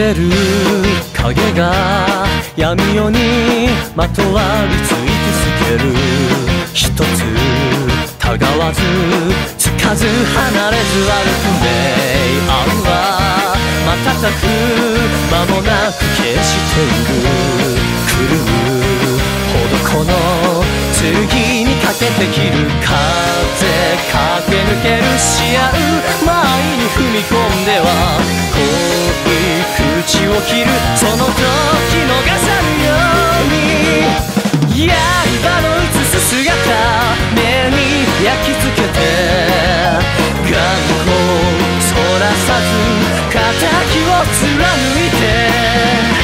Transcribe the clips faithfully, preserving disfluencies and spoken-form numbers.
れる影が闇夜にまとわりつい続ける。一つたがわずつかず離れず歩く明暗は瞬く間もなく消している。狂うほどこの剣にかけて切る風駆け抜けるし合う前に踏み込んでは恋口を切る。その時逃さぬように刃の映す姿目に焼き付けて眼光そらさず敵を貫いて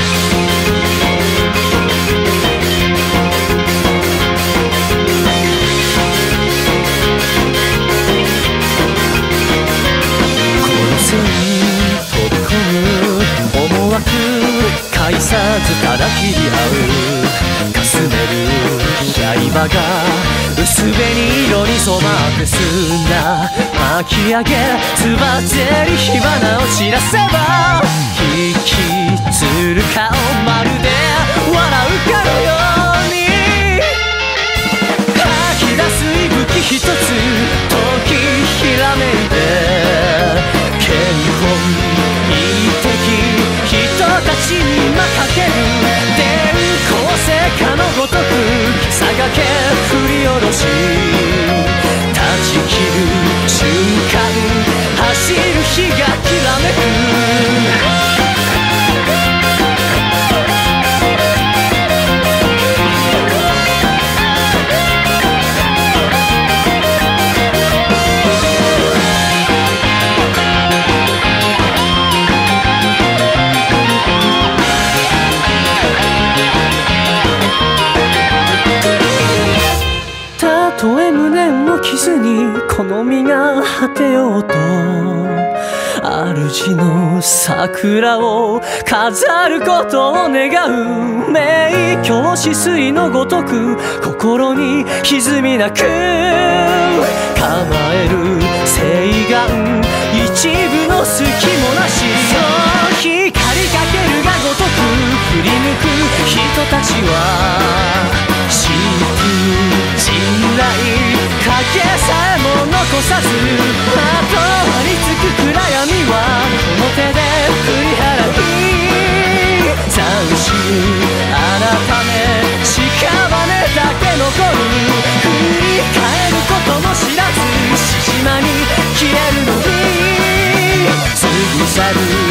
介さずただ切り合うかすめる刃が薄紅色に染まって砂巻き上げつばぜり火花を散らせば引きつる顔まるで笑うかのように吐き出す息吹一つ時ひらめいて剣本人たちに今かける電光石火のごとくさがけ振り下ろし断ち切る瞬間走る日がきらめく。たとえ無念の傷に好みが果てようと主の桜を飾ることを願う名教止水のごとく心に歪みなく構える誓願一部の隙もなしそう光りかけるがごとく振り向く人たちは知って信頼影さえも残さずまとわりつく暗闇はこの手で振り払い斬新改め屍だけ残る振り返ることも知らず獅子島に消えるのに過ぎ去る